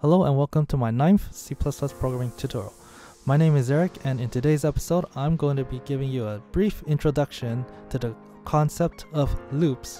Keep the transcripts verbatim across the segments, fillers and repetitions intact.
Hello and welcome to my ninth C plus plus programming tutorial. My name is Eric, and in today's episode I'm going to be giving you a brief introduction to the concept of loops.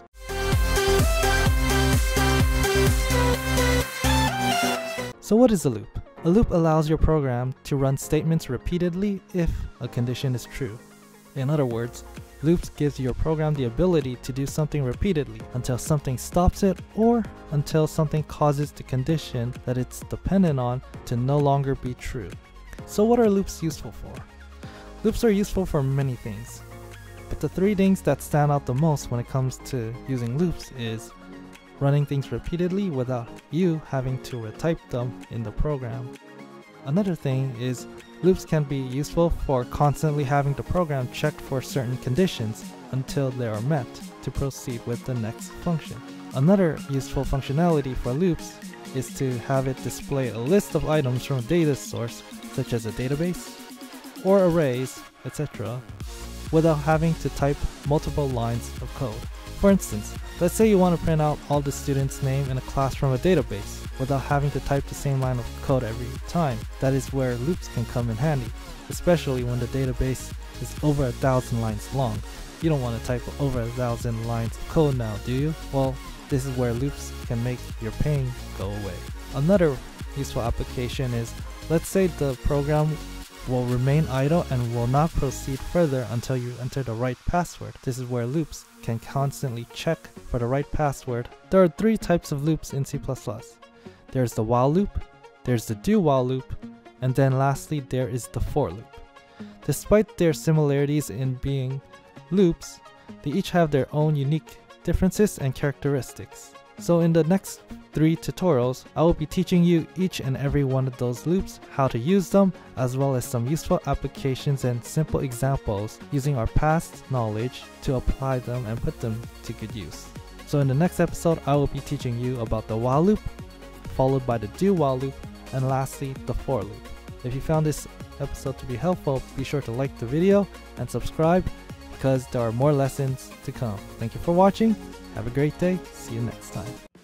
So what is a loop? A loop allows your program to run statements repeatedly if a condition is true. In other words, loops gives your program the ability to do something repeatedly until something stops it or until something causes the condition that it's dependent on to no longer be true. So what are loops useful for? Loops are useful for many things, but the three things that stand out the most when it comes to using loops is running things repeatedly without you having to retype them in the program. Another thing is loops can be useful for constantly having the program checked for certain conditions until they are met to proceed with the next function. Another useful functionality for loops is to have it display a list of items from a data source, such as a database or arrays, et cetera, without having to type multiple lines of code. For instance, let's say you want to print out all the students' name in a class from a database without having to type the same line of code every time. That is where loops can come in handy, especially when the database is over a thousand lines long. You don't want to type over a thousand lines of code now, do you? Well, this is where loops can make your pain go away. Another useful application is, let's say the program will remain idle and will not proceed further until you enter the right password. This is where loops can constantly check for the right password. There are three types of loops in C plus plus. There's the while loop, there's the do while loop, and then lastly there is the for loop. Despite their similarities in being loops, they each have their own unique differences and characteristics. So in the next three tutorials, I will be teaching you each and every one of those loops, how to use them, as well as some useful applications and simple examples using our past knowledge to apply them and put them to good use. So in the next episode, I will be teaching you about the while loop, followed by the do while loop, and lastly the for loop. If you found this episode to be helpful, be sure to like the video and subscribe because there are more lessons to come. Thank you for watching. Have a great day. See you next time.